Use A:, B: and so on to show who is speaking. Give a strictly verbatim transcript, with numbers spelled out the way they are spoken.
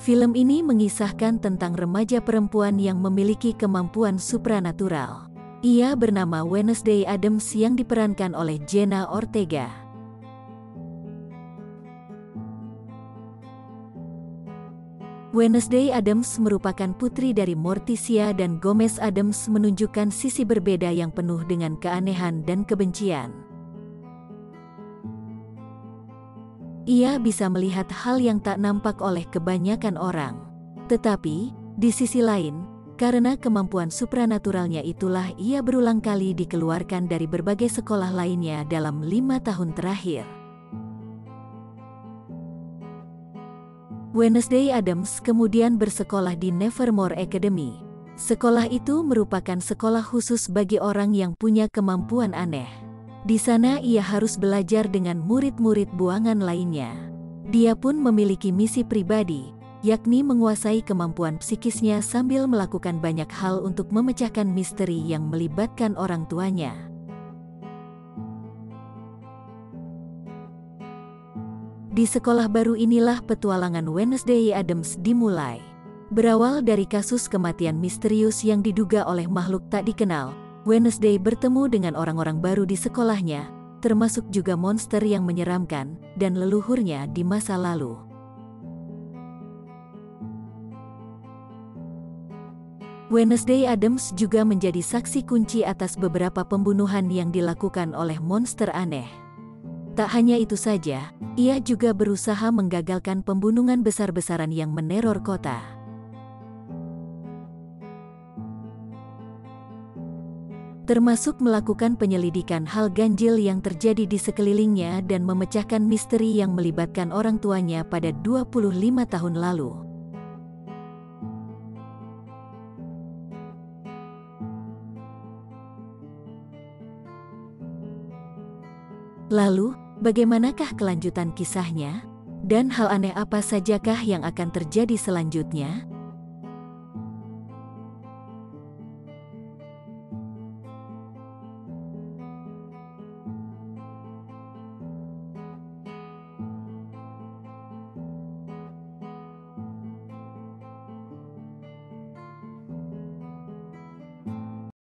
A: Film ini mengisahkan tentang remaja perempuan yang memiliki kemampuan supranatural. Ia bernama Wednesday Addams yang diperankan oleh Jenna Ortega. Wednesday Addams merupakan putri dari Morticia dan Gomez Addams, menunjukkan sisi berbeda yang penuh dengan keanehan dan kebencian. Ia bisa melihat hal yang tak nampak oleh kebanyakan orang. Tetapi, di sisi lain, karena kemampuan supranaturalnya itulah ia berulang kali dikeluarkan dari berbagai sekolah lainnya dalam lima tahun terakhir. Wednesday Addams kemudian bersekolah di Nevermore Academy. Sekolah itu merupakan sekolah khusus bagi orang yang punya kemampuan aneh. Di sana ia harus belajar dengan murid-murid buangan lainnya. Dia pun memiliki misi pribadi, yakni menguasai kemampuan psikisnya sambil melakukan banyak hal untuk memecahkan misteri yang melibatkan orang tuanya. Di sekolah baru inilah petualangan Wednesday Addams dimulai. Berawal dari kasus kematian misterius yang diduga oleh makhluk tak dikenal, Wednesday bertemu dengan orang-orang baru di sekolahnya, termasuk juga monster yang menyeramkan dan leluhurnya di masa lalu. Wednesday Addams juga menjadi saksi kunci atas beberapa pembunuhan yang dilakukan oleh monster aneh. Tak hanya itu saja, ia juga berusaha menggagalkan pembunuhan besar-besaran yang meneror kota. Termasuk melakukan penyelidikan hal ganjil yang terjadi di sekelilingnya dan memecahkan misteri yang melibatkan orang tuanya pada dua puluh lima tahun lalu. Lalu, bagaimanakah kelanjutan kisahnya? Dan hal aneh apa sajakah yang akan terjadi selanjutnya?